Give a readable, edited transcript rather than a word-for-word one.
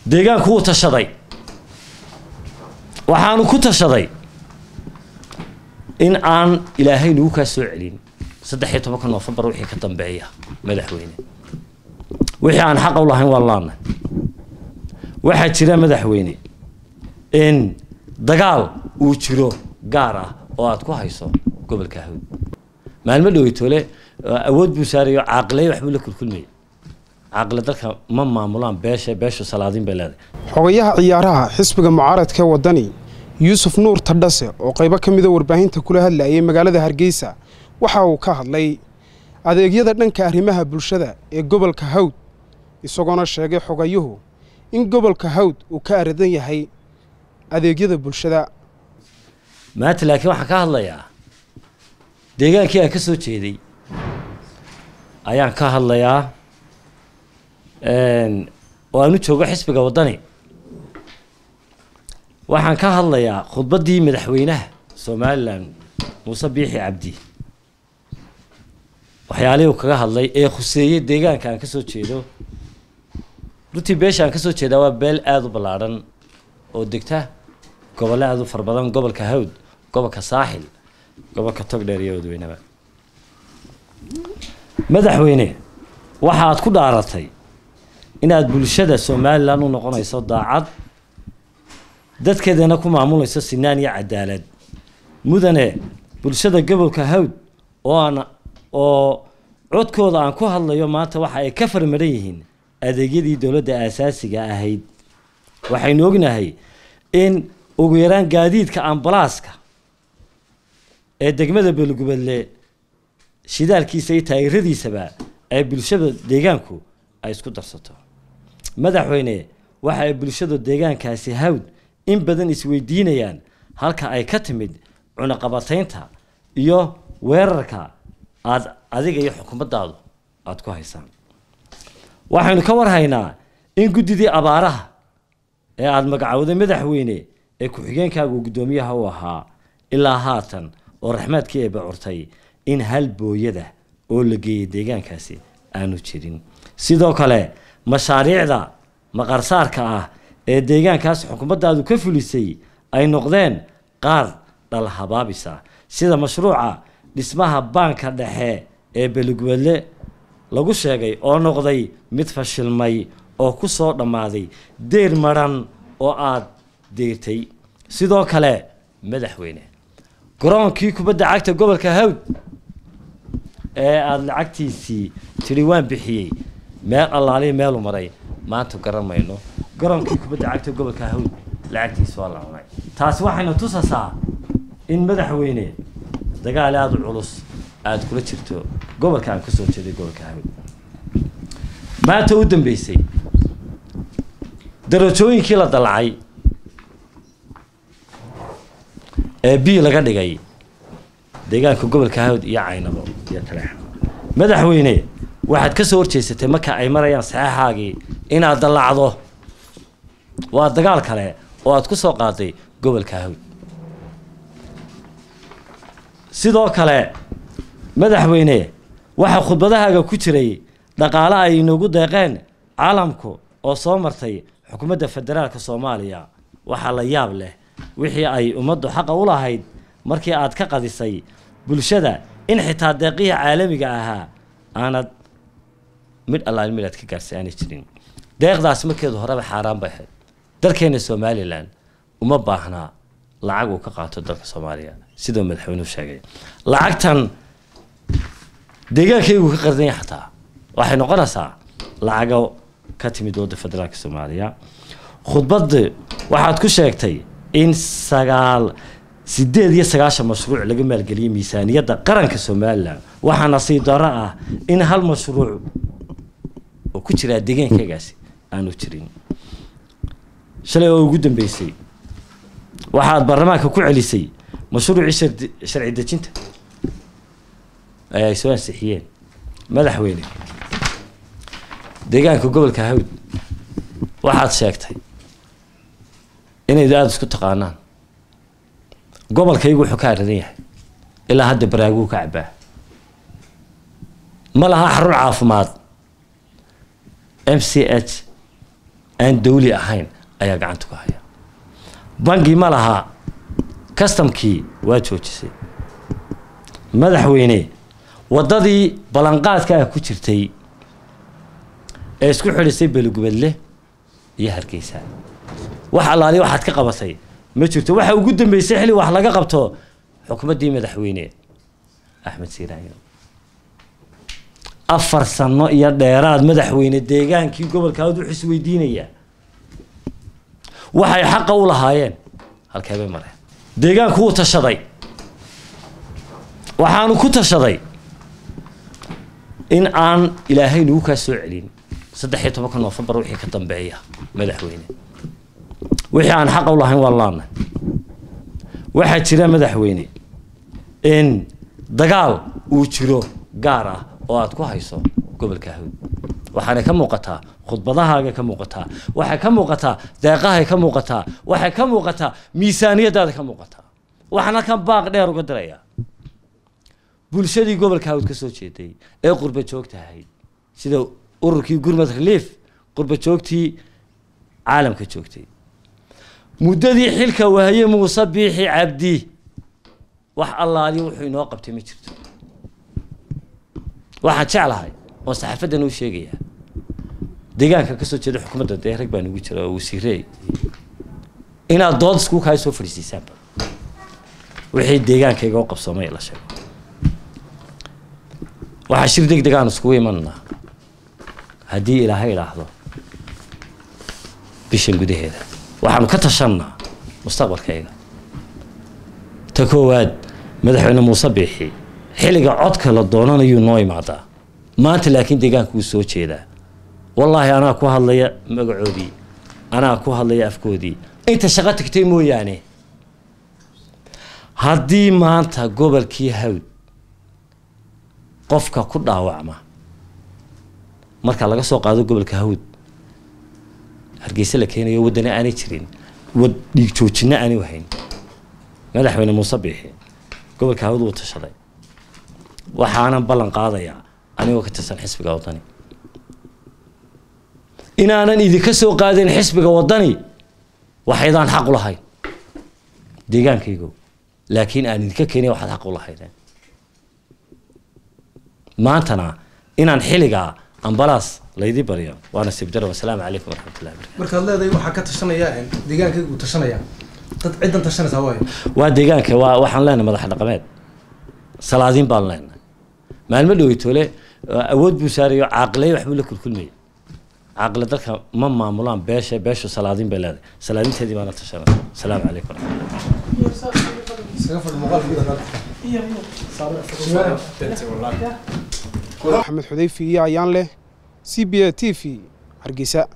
deegaanku wuu tashaday waxaanu ku tashaday in aan ilaahay nagu ka soo celin 13 November wixii ka dambeeya madaxweyne wixii aan xaq u lahayn wallaana waxa jira madaxweyne in dagaal uu jiro gaar ah oo aad ku hayso gobolka Hawd maalmo dhaweytole awood buu saarayo caaqilay wax buu la kulkulmay caaqil dalka ma maamulaan beesha salaadin beelad xogayaha ciyaaraha xisbiga mucaaradka wadani Yusuf Nuur Tadase oo qaybo kamid ah warbaahinta kula hadlayay magaalada Hargeysa waxa uu ka hadlay adeegyada dhanka arrimaha bulshada ee gobolka Hawd isagoo sheegay xogayuhu in gobolka Hawd uu ka aradan yahay adeegyada bulshada maanta laakiin waxa ka hadlaya deegaankii aan ka soo jeeday ayaan ka hadlayaa oo aanu joogo xisbiga wadani waxaan ka hadlayaa khudbadii madaxweynaha Soomaaliland Muuse Biixi Cabdi waxyaalihii uu kaga hadlay ee khuseeyay deegaanka aan ka soo jeedo runtii beesha aan ka soo jeedaa waa beel aad u ballaaran oo degta gobolada aad u farbadan gobolka Hawd gobolka Saaxil gobolka Togdheer iyo Wadweynaba madaxweyne waxa aad ku dhaaratay inaad bulshada Soomaaliland u noqonayso daacad dadkeedana ku maamulayso sinaan iyo cadaalad mudane bulshada gobolka Hawd oo codkooda aan ku hadlayo maanta waxa ay ka farmaran yihiin adeegyadii dawladda aasaasiga ahayd waxaynu ognahay in ugu yaraan gaadiidka ambalaaska ee degmada Beelgubadle shidaalkiisa iyo taageeradiisaba ay bulshada deegaanku ay isku darsato madaxweyne waxa ay bulshada deegaankaasi Hawd in badan isweydiinayaan halka ay ka timid cunaqabataynta iyo weerarka adiga iyo xukuumaddaadu aad ku haysaan waxaynu ka warhaynaa in gudidii abaaraha ee aad magacawday madaxweyne ee ku xigeenkaagu gudoomiyaha u ahaa ilaa haatan oo raxmaadkii ay bacurtay in hal booyada oo la geeyay deegaankaasi aanu jirin sidoo kale mashaariicda maqarsaarka ah ee deegaankaas xukuumaddaadu ka fulisay ay noqdeen qaar dhal habaabisa sida mashruuca dhismaha baanka dhexe ee Beelgubadle lagu sheegay oo noqday mid fashilmay oo ku soo dhamaaday deer maran oo aad deertay sidoo kale madaxweyne garoonkii kubadda cagta gobolka Hawd ee aad lacagtiisii tiri waan bixiyay meel allaali meel u maray maanta garanayno garoonkii kubadda cagta gobolka Hawd lacagtiisa waa la cunay taas waxayna tusaysaa in madaxweyne dagaal aad u culus aad kula jirto gobolka aan ka soo jeeday gobolka Hawd maanta u dambeysay darajooyinkii la dalacay ee bii laga dhigay deegaanka gobolka Hawd iyo Caynabo iyo Taleex madaxweyne waxaad ka soo horjeesatay marka ay marayaan saxaaxaagii inaad dalacdo waa dagaal kale oo aad ku soo qaaday gobolka Hawd sidoo kale madaxweyne waxa khudbadahaaga ku jiray dhaqaale ay inagu deeqeen caalamku oo soo martay xukuumadda federaalka Soomaaliya waxa la yaab leh wixii ay ummaddu xaq u lahayd markii aad ka qadisay bulshada in xitaa deeqihi caalamiga ahaa aanad mid allaal milad ka gaarsiin jirin deeqdaas markeedu horeba xaraan bay ahayd dalkeena Soomaaliland uma baahna lacag uu ka qaato dalka Soomaaliya sidoo madaxweynuhu sheegay lacagtan deegaankaygu ka qardan yahay xataa waxay noqonaysaa lacago ka timid wadda federaalka Soomaaliya khudbadda waxaad ku sheegtay in 8 mashruuc laga maalgeliyay miisaaniyadda qaranka Soomaaliland waxa nasiib darro ah in hal mashruuc oo ku jira deegaankaygaasi aanu jirin shalay oo ugu dambeysay waxaad baarlamaanka ku celisay mashruucii sharci dejinta ay soo ansixiyeen madaxweyne deegaanka gobolka Hawd waxaad sheegtay inay aad isku taqaanaan gobolkaygu wuxuu ka aradan yahay ilaa hadda baraagu ka cabaa ma laha xarun caafimaad MCH aan dawli ahayn ayaa gacanta ku haya bangi ma laha customkii waa joojisay madaxweyne wadadii balanqaadka ku jirtay ee isku xidhisay Balugubadle iyo Hargeysa wax allaali waxaad ka qabatay ma jirto waxa ugu dambeysay xilli wax laga qabto xukuumadii madaxweyne Axmed Siiraayo 4 sano iyo dheeraad madaxweyne deegaankii gobolka Hawd wuxuu isweydiinaya waxay xaq u lahaayeen halkee bay mareen deegaanku uu tashaday waxaanu ku tashaday in aan ilaahay nugu ka soo celin 13 November wixii ka dambeeya madaxweyne wixii aan xaq u lahayn wallaana waxa jira madaxweyne in dagaal uu jiro gaar ah oo aad ku hayso gobolka Hawd waxaana ka muuqataa khudbadahaaga ka muuqataa waxa ka muuqataa deeqaha ka muuqataa waxa ka muuqataa miisaaniyadaada ka muuqataa waxana kan baaq dheer uga diraya bulshadii gobolka Hawd ka soo jeeday ee qurba joogtahay sida ururkii Gurmad Relief qurba joogtii caalamka joogtay muddadii xilka wahaye Muuse Biixi Cabdi wax allaali wuxuu inoo qabtay ma jirto waxa jeclahay oo saxafadan uu sheegaya deegaanka ka soo jeeda xukuumadda deegaanka baan ugu jira oo wasiirey inaad dood isku ka soo fariisisaan wixii deegaankayga oo qabsoomay la sheego waxa shir degdeg aan isku imanaa hadii ilaahay ilaahdo bishan gudaheeda waxaan ka tashanaa mustaqbalkayga ta koowaad madaxweyne Muuse Biixi xilliga codka la doonanayo noo imaada maanta laakiin deegaanku soo jeeda wallahi ana ku hadlaya magacoodii ana ku hadlaya afkoodii inta shaqo tagtay mooyaane haddii maanta gobolkii Hawd qofka ku dhaawacma marka laga soo qaado gobolka Hawd Hargeysa la keenayo wadana aanay jirin wad dhiig joojina aanay wahayn madaxweyne Muuse Biixi gobolka Hawd uu tashaday waxaana ballan qaadaya anigoo ka tirsan xisbiga wadani inaanan idinka soo qaadin xisbiga wadani waxaydaan xaq u lahayn deegaankaygu laakiin aan idinka keenay waxaad xaq u lahaydeen maantana inaan xilliga ambalaas laydi bariyo waana sibdaro wassalaamu calaykum waraxmatullaahi wabarakaatuh markaad leedahay waxa ka tashanaya deegaankaygu uu tashanaya dad ciidan tashanaysa waa deegaanka waxaan leenahay madax dhaqameed salaadiin baan leenahay maalmo dhaweytoole awood buu saarayo caaqilay wax buu la kulkulmay caaqilada dadka ma maamulaan beesha salaadiin bay leedahay salaadiinteedii baana tashanay salaamu calaykum Axmed Xudayfi ayaan leh CBA TV Hargeysa